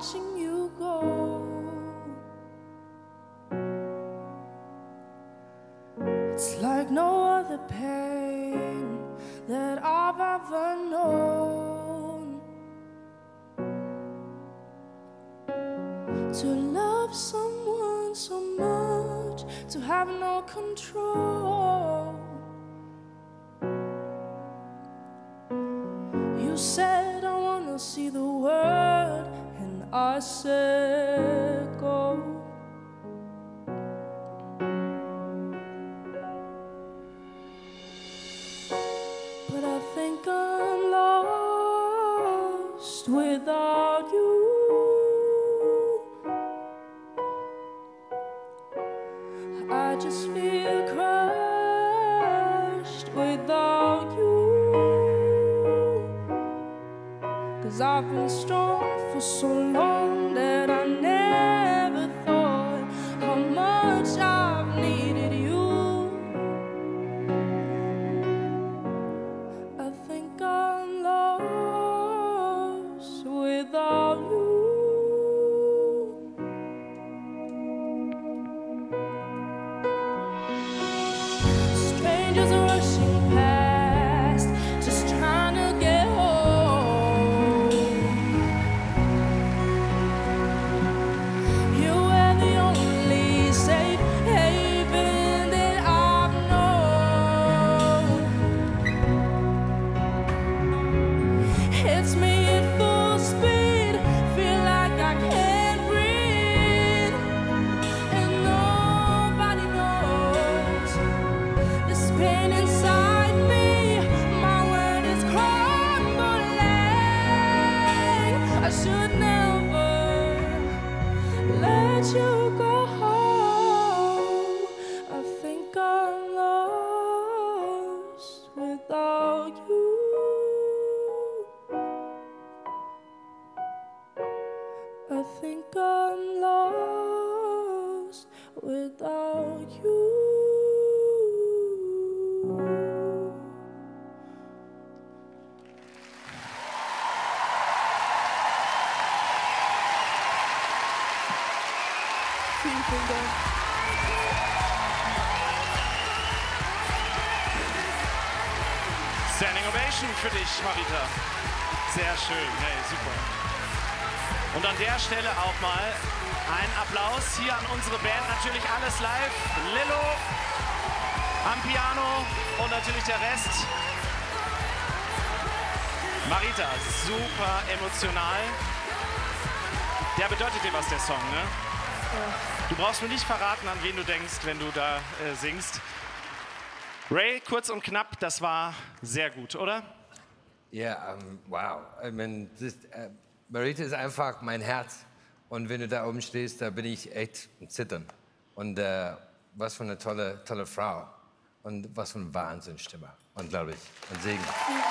watching you go. It's like no other pain that I've ever known. To love someone so much, to have no control. You said I wanna see the world, and I said go. But I think I'm lost without you. I just feel crushed without you. 'Cause I've been strong for so long that I never thought how much I've needed you. I think I'm lost without you. Strangers rushing past, just trying to get home. You were the only safe haven that I've known. Hits me at full speed, feel like I can't breathe, and nobody knows this pain inside me. My world is crumbling. I should never let you go. I think I'm lost without you. I think I'm lost without you. Vielen, vielen Dank. Standing Ovation für dich, Marita. Sehr schön, hey, super. Und an der Stelle auch mal ein Applaus hier an unsere Band. Natürlich alles live. Lillo am Piano und natürlich der Rest. Marita, super emotional. Der bedeutet dir was, der Song, ne? Du brauchst mir nicht verraten, an wen du denkst, wenn du da singst. Ray, kurz und knapp, das war sehr gut, oder? Ja, wow. Ich meine, Marita ist einfach mein Herz. Und wenn du da oben stehst, da bin ich echt am Zittern. Und was für eine tolle Frau. Und was für eine Wahnsinnsstimme. Unglaublich. Ein Segen.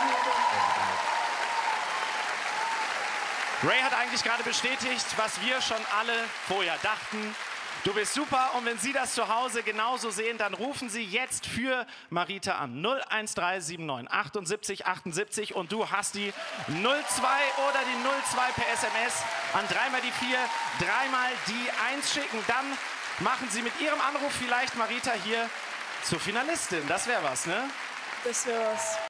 Ray hat eigentlich gerade bestätigt, was wir schon alle vorher dachten. Du bist super, und wenn Sie das zu Hause genauso sehen, dann rufen Sie jetzt für Marita an 01379 78 78 und du hast die 02 oder die 02 per SMS an 3 mal die 4, 3 mal die 1 schicken. Dann machen Sie mit Ihrem Anruf vielleicht Marita hier zur Finalistin. Das wäre was, ne? Das wäre was.